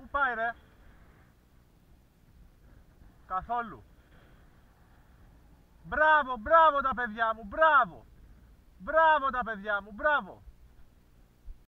Πού πάει ρε? Καθόλου. Μπράβο, μπράβο τα παιδιά μου, μπράβο. Μπράβο τα παιδιά μου, μπράβο.